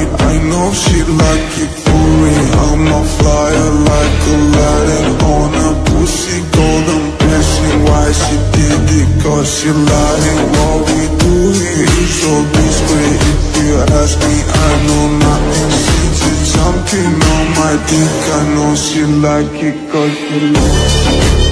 I know she like it for me. I'm a flyer like Aladdin on a pussy golden blessing. Why she did it? Cause she lying. What we do here is so discreet. If you ask me, I know nothing. She's just jumping on my dick. I know she like it cause she like it.